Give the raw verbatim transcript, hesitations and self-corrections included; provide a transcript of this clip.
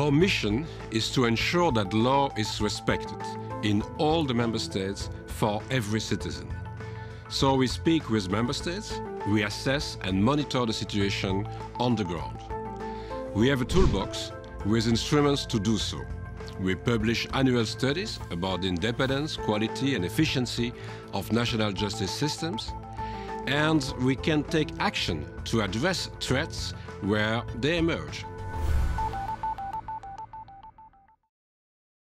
Our mission is to ensure that law is respected in all the member states for every citizen. So we speak with member states, we assess and monitor the situation on the ground. We have a toolbox with instruments to do so. We publish annual studies about the independence, quality and efficiency of national justice systems, and we can take action to address threats where they emerge.